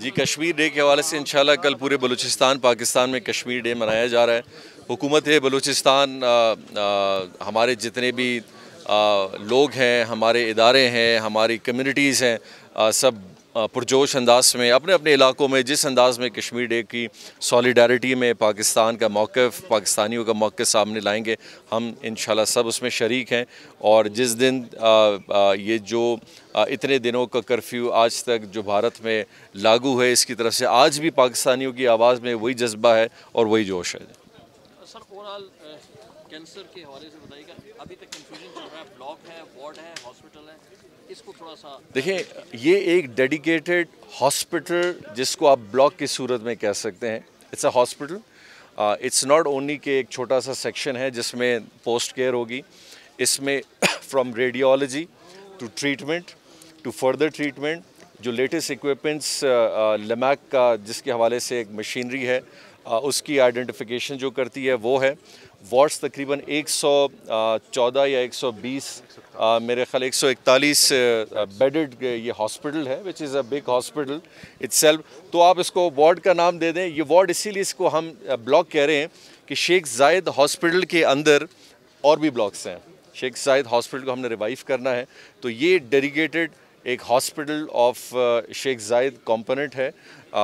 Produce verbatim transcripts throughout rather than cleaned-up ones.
جی Kashmir day کے حوالے سے انشاءاللہ کل پورے بلوچستان پاکستان میں کشمیر ڈے منایا جا رہا ہے۔ حکومت بلوچستان آ, آ, ہمارے جتنے بھی آ, لوگ ہیں، ہمارے ادارے ہیں، ہماری کمیونٹیز ہیں، آ, سب آ, پرجوش انداز میں اپنے اپنے علاقوں میں جس انداز میں کشمیر ڈے کی سولیڈیرٹی میں پاکستان کا موقف، پاکستانیوں کا موقف سامنے لائیں گے۔ ہم انشاءاللہ سب اس میں شریک ہیں، اور جس دن آ, آ, یہ جو اتنے دنوں کا کرفیو آج تک جو بھارت میں لاگو ہے، اس کی طرف سے آج بھی پاکستانیوں کی آواز میں وہی جذبہ ہے اور وہی جوش ہے۔ سر اوورآل کینسر کے حوالے سے بتائیے گا، ابھی تک کنفیوژن چل رہا ہے، بلاک ہے، وارڈ ہے، ہاسپٹل ہے، اس کو تھوڑا سا دیکھیں یہ ایک ڈیڈیکیٹڈ ہاسپٹل جس کو آپ بلاک کی صورت میں کہہ سکتے ہیں، it's a hospital, it's not only کہ ایک چھوٹا سا سیکشن ہے جس میں پوسٹ کیئر ہوگی۔ اس میں from radiology to treatment to further treatment, جو لیٹسٹ اکوپمنٹس لیمیک کا جس کے حوالے سے ایک مشینری ہے اس کی آئیڈینٹیفیکیشن جو کرتی ہے وہ ہے۔ وارڈس تقریباً ایک سو چودہ یا ایک سو بیس میرے خیال ایک سو اکتالیس بیڈڈ یہ ہاسپٹل ہے، which is a big hospital itself. تو آپ اس کو وارڈ کا نام دے دیں، یہ وارڈ اسی لیے اس کو ہم بلاک کہہ رہے ہیں کہ شیخ زائد ہاسپٹل کے اندر اور بھی بلاکس ہیں۔ شیخ زائد ہاسپٹل کو ہم نے ریوائیو کرنا ہے، تو یہ ڈیڈیکیٹڈ ایک ہاسپٹل آف شیخ زائد کمپوننٹ ہے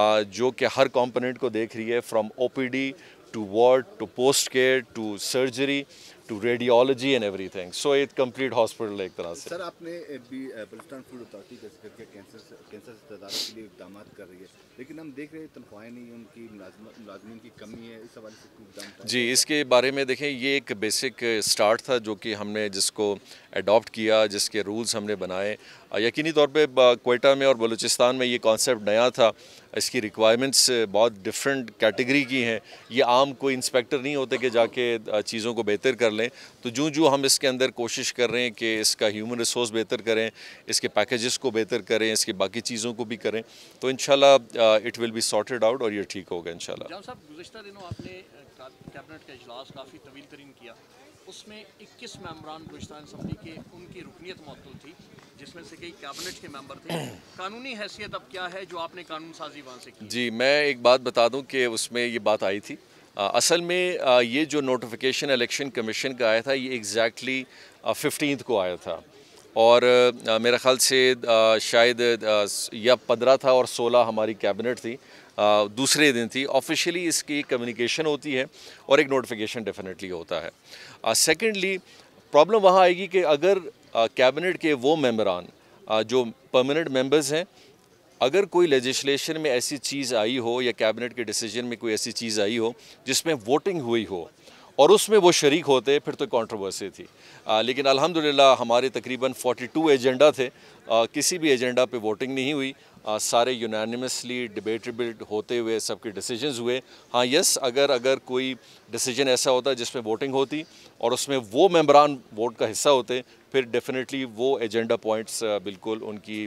جو کہ ہر کمپوننٹ کو دیکھ رہی ہے، from O P D to ward to post care to surgery to radiology and everything. So ایک کمپلیٹ ہاسپٹل ہے ایک طرح سے۔ سر آپ نے بھی بلوچستان فوڈ اتھارٹی کا ذکر کیا، کینسر کینسر سے تدارک کے لیے اقدامات کر رہی ہے، لیکن ہم دیکھ رہے ہیں تنخواہیں نہیں ہیں، ان کی ملازمین کی کمی ہے، اس حوالے سے کوئی اقدام؟ جی اس کے بارے میں دیکھیں، یہ ایک بیسک سٹارٹ تھا جو کہ ہم نے جس کو اڈاپٹ کیا، جس کے رولز ہم نے بنائے۔ یقینی طور پہ کوئٹہ میں اور بلوچستان میں یہ کانسیپٹ نیا تھا، اس کی ریکوائرمنٹس بہت ڈفرینٹ کیٹیگری کی ہیں۔ یہ عام کوئی انسپیکٹر نہیں ہوتے کہ جا کے چیزوں کو بہتر کر لیں، تو جو جو ہم اس کے اندر کوشش کر رہے ہیں کہ اس کا ہیومن ریسورس بہتر کریں، اس کے پیکیجز کو بہتر کریں، اس کے باقی چیزوں کو بھی کریں، تو انشاءاللہ it will be sorted out اور یہ ٹھیک ہوگا انشاءاللہ۔ جان صاحب گزشتہ دنوں آپ نے کیبنٹ کا اجلاس کافی طویل ترین کیا، اس میں اکیس ممبران بلوچستان اسمبلی کے ان کی رکنیت معطل تھی، جس میں سے کئی کیبنٹ کے ممبر تھے۔ قانونی حیثیت اب کیا ہے جو آپ نے قانون سازی وہاں سے کی؟ جی میں ایک بات بتا دوں کہ اس میں یہ بات آئی تھی، اصل میں یہ جو نوٹیفیکیشن الیکشن کمیشن کا آیا تھا یہ ایگزیکٹلی ففٹینتھ کو آیا تھا، اور میرے خیال سے شاید یا پندرہ تھا اور سولہ ہماری کیبنٹ تھی، دوسرے دن تھی۔ آفیشیلی اس کی کمیونیکیشن ہوتی ہے اور ایک نوٹیفیکیشن ڈیفینیٹلی ہوتا ہے۔ سیکنڈلی پرابلم وہاں آئے گی کہ اگر کیبنٹ کے وہ ممبران جو پرماننٹ ممبرز ہیں، اگر کوئی لیجسلیشن میں ایسی چیز آئی ہو یا کیبنٹ کے ڈیسیجن میں کوئی ایسی چیز آئی ہو جس میں ووٹنگ ہوئی ہو اور اس میں وہ شریک ہوتے، پھر تو کانٹروورسی تھی۔ لیکن الحمدللہ ہمارے تقریباً فورٹی ٹو ایجنڈا تھے، کسی بھی ایجنڈا پہ ووٹنگ نہیں ہوئی، سارے یونانیمسلی ڈیبیٹیبل ہوتے ہوئے سب کے ڈیسیجنز ہوئے۔ ہاں یس اگر اگر کوئی ڈیسیجن ایسا ہوتا جس میں ووٹنگ ہوتی اور اس میں وہ ممبران ووٹ کا حصہ ہوتے، پھر ڈیفینیٹلی وہ ایجنڈا پوائنٹس بالکل ان کی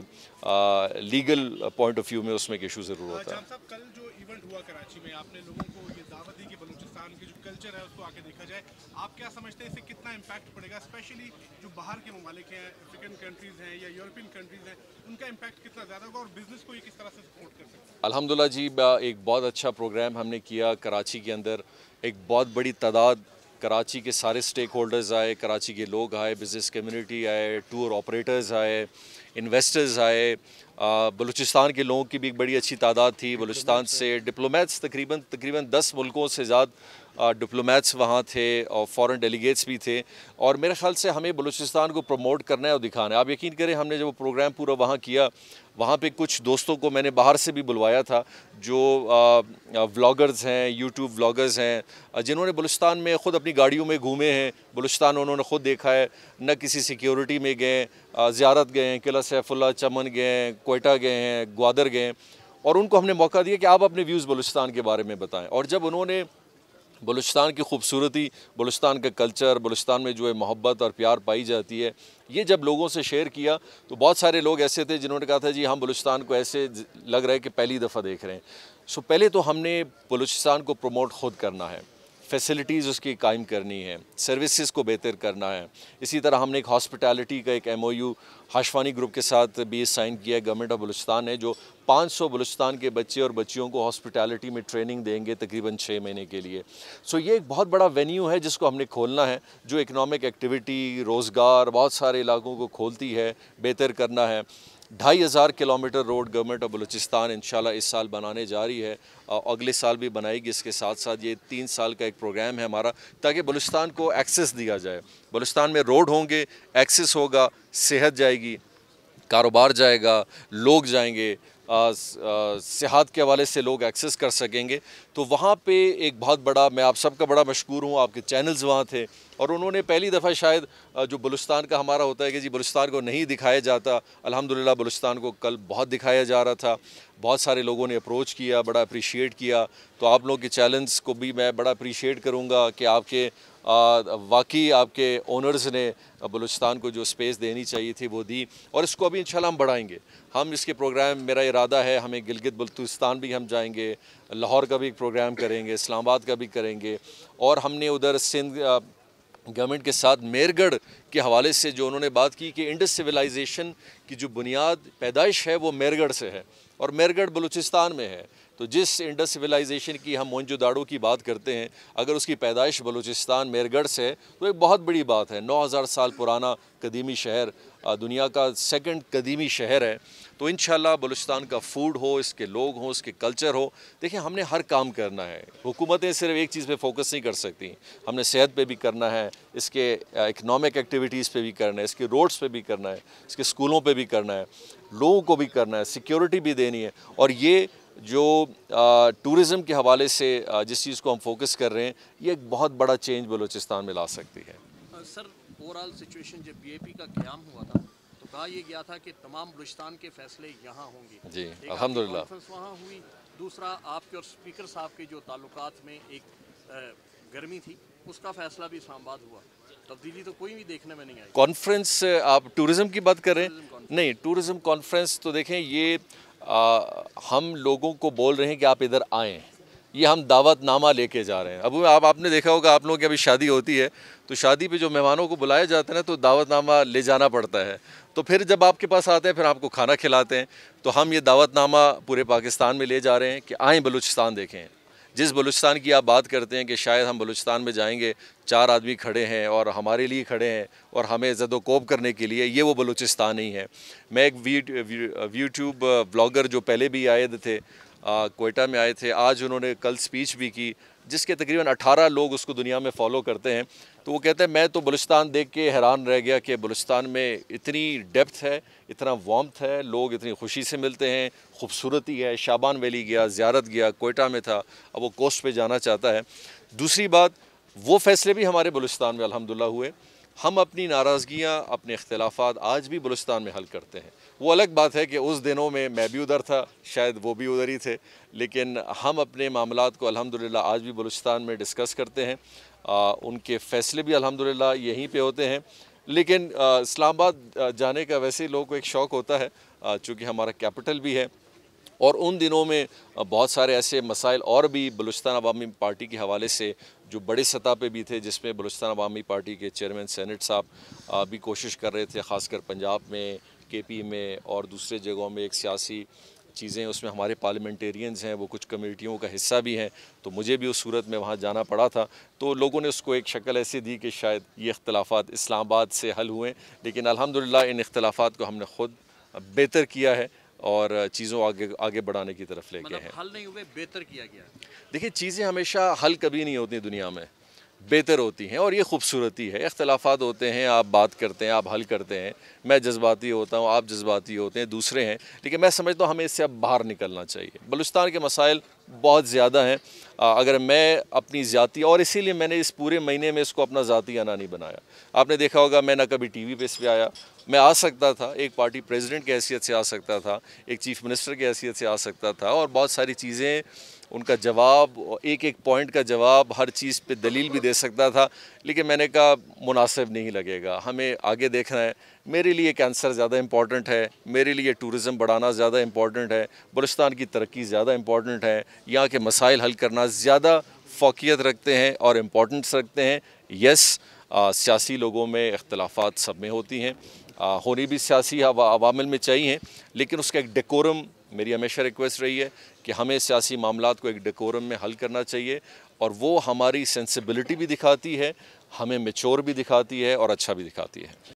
لیگل پوائنٹ آف ویو میں اس میں ایک ایشو ضرور ہوتا ہے۔ جان صاحب کل جو ایونٹ ہوا کراچی میں، آپ نے لوگوں کو یہ دعوت دی کہ بلوچستان کے جو کلچر ہے اس کو آ کے دیکھا جائے، آپ کیا سمجھتے ہیں اس سے کتنا امپیکٹ پڑے گا، اسپیشلی جو باہر کے ممالک ہیں، افریقن کنٹریز ہیں یا یورپین کنٹریز ہیں، ان کا امپیکٹ کتنا زیادہ ہوگا اور بزنس کو یہ کس طرح سے سپورٹ کر سکتے ہیں؟ الحمدللہ جی ایک بہت اچھا پروگرام ہم نے کیا کراچی کے اندر، ایک بہت بڑی تعداد کراچی کے سارے سٹیک ہولڈرز آئے، کراچی کے لوگ آئے، بزنس کمیونٹی آئے، ٹور آپریٹرز آئے، انویسٹرز آئے، بلوچستان کے لوگوں کی بھی ایک بڑی اچھی تعداد تھی، بلوچستان سے ڈپلومیٹس تقریباً تقریباً دس ملکوں سے زیادہ ڈپلومیٹس وہاں تھے اور فورن ڈیلیگیٹس بھی تھے، اور میرے خیال سے ہمیں بلوچستان کو پروموٹ کرنا ہے اور دکھانا ہے۔ آپ یقین کریں ہم نے جب وہ پروگرام پورا وہاں کیا، وہاں پہ کچھ دوستوں کو میں نے باہر سے بھی بلوایا تھا جو ولاگرز ہیں، یوٹیوب ولاگرز ہیں، جنہوں نے بلوچستان میں خود اپنی گاڑیوں میں گھومے ہیں، بلوچستان انہوں نے خود دیکھا ہے، نہ کسی سیکیورٹی میں گئے، زیارت گئے ہیں، قلعہ سیف اللہ، چمن گئے ہیں، کوئٹہ گئے ہیں، گوادر گئے ہیں، اور ان کو ہم نے موقع دیا کہ آپ اپنے ویوز بلوچستان کے بارے میں بتائیں۔ اور جب انہوں نے بلوچستان کی خوبصورتی، بلوچستان کا کلچر، بلوچستان میں جو ہے محبت اور پیار پائی جاتی ہے، یہ جب لوگوں سے شیئر کیا تو بہت سارے لوگ ایسے تھے جنہوں نے کہا تھا جی ہم بلوچستان کو ایسے لگ رہا ہے کہ پہلی دفعہ دیکھ رہے ہیں۔ سو پہلے تو ہم نے بلوچستان کو پروموٹ خود کرنا ہے، فیسلٹیز اس کی قائم کرنی ہے، سروسز کو بہتر کرنا ہے. اسی طرح ہم نے ایک ہاسپٹیلٹی کا ایک M O U Hashwani group کے ساتھ بھی سائن کیا ہے گورنمنٹ آف بلوچستان نے، جو پانچ سو بلوچستان کے بچے اور بچیوں کو ہاسپٹیلٹی میں ٹریننگ دیں گے تقریباً چھ مہینے کے لیے. سو یہ ایک بہت بڑا وینیو ہے جس کو ہم نے کھولنا ہے، جو اکنامک ایکٹیویٹی، روزگار بہت سارے علاقوں کو کھولتی ہے، بہتر کرنا ہے. ڈھائی ہزار kilometre road government of Balochistan انشاءاللہ اس سال بنانے جا رہی ہے، اگلے سال بھی بنائے گی. اس کے ساتھ ساتھ یہ تین سال کا ایک پروگرام ہے ہمارا، تاکہ بلوچستان کو ایکسیس دیا جائے. بلوچستان میں روڈ ہوں گے، ایکسیس ہوگا، صحت جائے گی، کاروبار جائے گا، لوگ جائیں گے، صحت کے حوالے سے لوگ ایکسیس کر سکیں گے. تو وہاں پہ ایک بہت بڑا، میں آپ سب کا بڑا مشکور ہوں، آپ کے چینلز وہاں تھے اور انہوں نے پہلی دفعہ شاید جو بلوچستان کا ہمارا ہوتا ہے کہ جی بلوچستان کو نہیں دکھایا جاتا، الحمدللہ بلوچستان کو کل بہت دکھایا جا رہا تھا. بہت سارے لوگوں نے اپروچ کیا، بڑا اپریشیٹ کیا. تو آپ لوگوں کے چیلنجز کو بھی میں بڑا اپریشیٹ کروں گا کہ آپ کے واقعی آپ کے اونرز نے بلوچستان کو جو سپیس دینی چاہیے تھی وہ دی، اور اس کو ابھی انشاءاللہ ہم بڑھائیں گے. ہم اس کے پروگرام، میرا ارادہ ہے ہمیں گلگت بلتستان بھی ہم جائیں گے، لاہور کا بھی ایک پروگرام کریں گے، اسلام آباد کا بھی کریں گے. اور ہم نے ادھر سندھ گورنمنٹ کے ساتھ میئر گڑھ کے حوالے سے جو انہوں نے بات کی کہ انڈس سویلائزیشن کی جو بنیاد پیدائش ہے وہ میئر گڑھ سے ہے، اور میئر گڑھ بلوچستان میں ہے. تو جس انڈس سویلائزیشن کی ہم موئنجو داڑو کی بات کرتے ہیں، اگر اس کی پیدائش بلوچستان میئر گڑھ سے ہے تو ایک بہت بڑی بات ہے. نو ہزار سال پرانا قدیمی شہر، دنیا کا سیکنڈ قدیمی شہر ہے. تو انشاءاللہ بلوچستان کا فوڈ ہو، اس کے لوگ ہوں، اس کے کلچر ہو. دیکھیں ہم نے ہر کام کرنا ہے، حکومتیں صرف ایک چیز پہ فوکس نہیں کر سکتی. ہم نے صحت پہ بھی کرنا ہے، اس کے اکنامک ایکٹیویٹیز پہ بھی کرنا ہے، اس کے روڈز پہ بھی کرنا ہے، اس کے اسکولوں پہ بھی کرنا ہے، لوگوں کو بھی کرنا ہے، سیکیورٹی بھی دینی ہے. اور یہ جو ٹورزم کے حوالے سے جس چیز کو ہم فوکس کر رہے ہیں، یہ ایک بہت بڑا چینج بلوچستان میں لا سکتی ہے. سر اوورآل سچویشن جب بی اے پی کا قیام ہوا تھا تو کہا یہ گیا تھا کہ تمام بلوچستان کے فیصلے یہاں ہوں گے. جی ایک الحمدللہ کانفرنس وہاں ہوئی، دوسرا آپ کے اور اسپیکر صاحب کے جو تعلقات میں ایک گرمی تھی، اس کا فیصلہ بھی اسلام آباد ہوا. تبدیلی تو کوئی بھی دیکھنے میں نہیں آئی. کانفرنس آپ ٹورزم کی بات کر رہے ہیں؟ نہیں، ٹورزم کانفرنس تو دیکھیں یہ ہم لوگوں کو بول رہے ہیں کہ آپ ادھر آئیں، یہ ہم دعوت نامہ لے کے جا رہے ہیں. اب آپ آپ نے دیکھا ہوگا، آپ لوگوں کی ابھی شادی ہوتی ہے تو شادی پہ جو مہمانوں کو بلایا جاتا ہے نا تو دعوت نامہ لے جانا پڑتا ہے. تو پھر جب آپ کے پاس آتے ہیں پھر آپ کو کھانا کھلاتے ہیں. تو ہم یہ دعوت نامہ پورے پاکستان میں لے جا رہے ہیں کہ آئیں بلوچستان دیکھیں. جس بلوچستان کی آپ بات کرتے ہیں کہ شاید ہم بلوچستان میں جائیں گے، چار آدمی کھڑے ہیں اور ہمارے لیے کھڑے ہیں اور ہمیں زد و کوب کرنے کے لیے، یہ وہ بلوچستان نہیں ہے. میں ایک یوٹیوب بلاگر جو پہلے بھی آئے تھے، کوئٹہ میں آئے تھے، آج انہوں نے کل سپیچ بھی کی جس کے تقریباً اٹھارہ لوگ اس کو دنیا میں فالو کرتے ہیں. تو وہ کہتے ہیں میں تو بلوچستان دیکھ کے حیران رہ گیا کہ بلوچستان میں اتنی ڈیپتھ ہے، اتنا وارمتھ ہے، لوگ اتنی خوشی سے ملتے ہیں، خوبصورتی ہے. شابان ویلی گیا، زیارت گیا، کوئٹہ میں تھا، اب وہ کوسٹ پہ جانا چاہتا ہے. دوسری بات، وہ فیصلے بھی ہمارے بلوچستان میں الحمدللہ ہوئے. ہم اپنی ناراضگیاں، اپنے اختلافات آج بھی بلوچستان میں حل کرتے ہیں. وہ الگ بات ہے کہ اس دنوں میں میں بھی ادھر تھا، شاید وہ بھی ادھر ہی تھے، لیکن ہم اپنے معاملات کو الحمدللہ آج بھی بلوچستان میں ڈسکس کرتے ہیں. ان کے فیصلے بھی الحمدللہ یہیں پہ ہوتے ہیں. لیکن اسلام آباد جانے کا ویسے لوگوں کو ایک شوق ہوتا ہے چونکہ ہمارا کیپٹل بھی ہے. اور ان دنوں میں بہت سارے ایسے مسائل اور بھی بلوچستان عوامی پارٹی کے حوالے سے جو بڑی سطح پہ بھی تھے، جس میں بلوچستان عوامی پارٹی کے چیئرمین سینٹ صاحب بھی کوشش کر رہے تھے، خاص کر پنجاب میں، کے پی میں اور دوسرے جگہوں میں ایک سیاسی چیزیں. اس میں ہمارے پارلیمنٹیرینز ہیں، وہ کچھ کمیٹیوں کا حصہ بھی ہیں، تو مجھے بھی اس صورت میں وہاں جانا پڑا تھا. تو لوگوں نے اس کو ایک شکل ایسی دی کہ شاید یہ اختلافات اسلام آباد سے حل ہوئے. لیکن الحمدللہ ان اختلافات کو ہم نے خود بہتر کیا ہے اور چیزوں آگے آگے بڑھانے کی طرف لے کے ہیں. حل نہیں ہوئے، بہتر کیا گیا. دیکھیں چیزیں ہمیشہ حل کبھی نہیں ہوتی دنیا میں، بہتر ہوتی ہیں، اور یہ خوبصورتی ہے. اختلافات ہوتے ہیں، آپ بات کرتے ہیں، آپ حل کرتے ہیں. میں جذباتی ہوتا ہوں، آپ جذباتی ہوتے ہیں، دوسرے ہیں، لیکن میں سمجھتا ہوں ہمیں اس سے اب باہر نکلنا چاہیے. بلوچستان کے مسائل بہت زیادہ ہیں. اگر میں اپنی ذاتی، اور اسی لیے میں نے اس پورے مہینے میں اس کو اپنا ذاتی آنا نہیں بنایا. آپ نے دیکھا ہوگا میں نہ کبھی ٹی وی پہ اس پہ آیا. میں آ سکتا تھا، ایک پارٹی پریزیڈنٹ کی حیثیت سے آ سکتا تھا، ایک چیف منسٹر کی حیثیت سے آ سکتا تھا، اور بہت ساری چیزیں ان کا جواب، ایک ایک پوائنٹ کا جواب، ہر چیز پہ دلیل بھی دے سکتا تھا. لیکن میں نے کہا مناسب نہیں لگے گا، ہمیں آگے دیکھنا ہے. میرے لیے کینسر زیادہ امپورٹنٹ ہے، میرے لیے ٹورزم بڑھانا زیادہ امپورٹنٹ ہے، بلوچستان کی ترقی زیادہ امپورٹنٹ ہے، یہاں کے مسائل حل کرنا زیادہ فوقیت رکھتے ہیں اور امپورٹنس رکھتے ہیں. یس سیاسی لوگوں میں اختلافات سب میں ہوتی ہیں, ہونی بھی سیاسی عوامل میں چاہیے, لیکن اس کا ایک ڈیکورم میری ہمیشہ ریکویسٹ رہی ہے کہ ہمیں سیاسی معاملات کو ایک ڈیکورم میں حل کرنا چاہیے, اور وہ ہماری سینسیبلٹی بھی دکھاتی ہے, ہمیں میچور بھی دکھاتی ہے اور اچھا بھی دکھاتی ہے.